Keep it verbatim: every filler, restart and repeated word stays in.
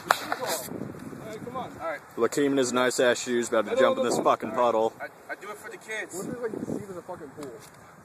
Alright, come on. Alright. Lakeem in his nice ass shoes about to jump in this fucking puddle. I, I do it for the kids. What if it's like deep in the fucking pool?